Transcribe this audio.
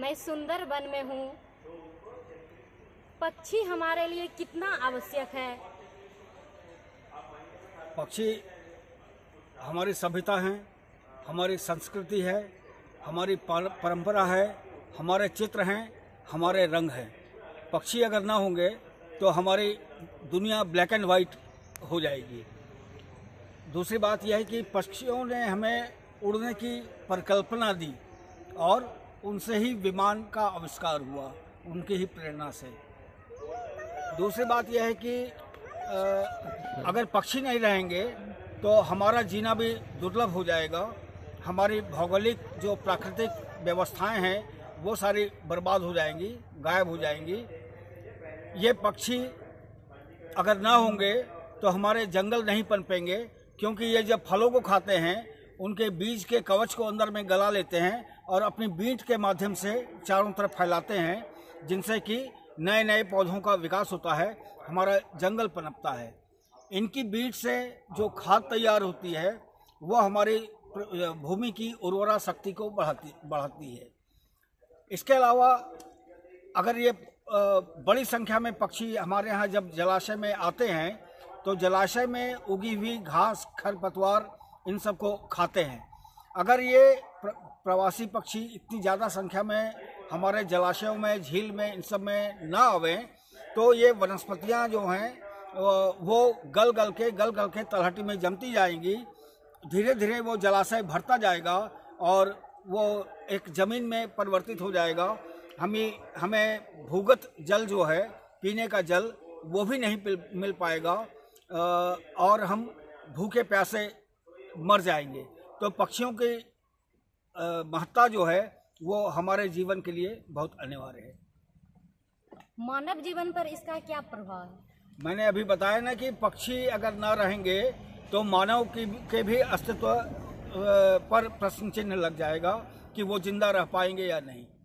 मैं सुंदर वन में हूँ। पक्षी हमारे लिए कितना आवश्यक है। पक्षी हमारी सभ्यता है, हमारी संस्कृति है, हमारी परंपरा है, हमारे चित्र हैं, हमारे रंग हैं। पक्षी अगर ना होंगे तो हमारी दुनिया ब्लैक एंड वाइट हो जाएगी। दूसरी बात यह है कि पक्षियों ने हमें उड़ने की परिकल्पना दी और उनसे ही विमान का आविष्कार हुआ, उनकी ही प्रेरणा से। दूसरी बात यह है कि अगर पक्षी नहीं रहेंगे तो हमारा जीना भी दुर्लभ हो जाएगा। हमारी भौगोलिक जो प्राकृतिक व्यवस्थाएं हैं वो सारी बर्बाद हो जाएंगी, गायब हो जाएंगी। ये पक्षी अगर ना होंगे तो हमारे जंगल नहीं पनपेंगे, क्योंकि ये जब फलों को खाते हैं उनके बीज के कवच को अंदर में गला लेते हैं और अपनी बीट के माध्यम से चारों तरफ फैलाते हैं, जिनसे कि नए नए पौधों का विकास होता है, हमारा जंगल पनपता है। इनकी बीट से जो खाद तैयार होती है वो हमारी भूमि की उर्वरा शक्ति को बढ़ाती है। इसके अलावा अगर ये बड़ी संख्या में पक्षी हमारे यहाँ जब जलाशय में आते हैं तो जलाशय में उगी हुई घास, खरपतवार इन सब को खाते हैं। अगर ये प्रवासी पक्षी इतनी ज़्यादा संख्या में हमारे जलाशयों में, झील में, इन सब में ना आवें तो ये वनस्पतियाँ जो हैं वो गल गल के तलहटी में जमती जाएंगी। धीरे धीरे वो जलाशय भरता जाएगा और वो एक ज़मीन में परिवर्तित हो जाएगा। हमें भूगत जल जो है, पीने का जल, वो भी नहीं मिल पाएगा और हम भूखे प्यासे मर जाएंगे। तो पक्षियों की महत्ता जो है वो हमारे जीवन के लिए बहुत अनिवार्य है। मानव जीवन पर इसका क्या प्रभाव है? मैंने अभी बताया ना कि पक्षी अगर ना रहेंगे तो मानव के भी अस्तित्व पर प्रश्न चिन्ह लग जाएगा कि वो जिंदा रह पाएंगे या नहीं।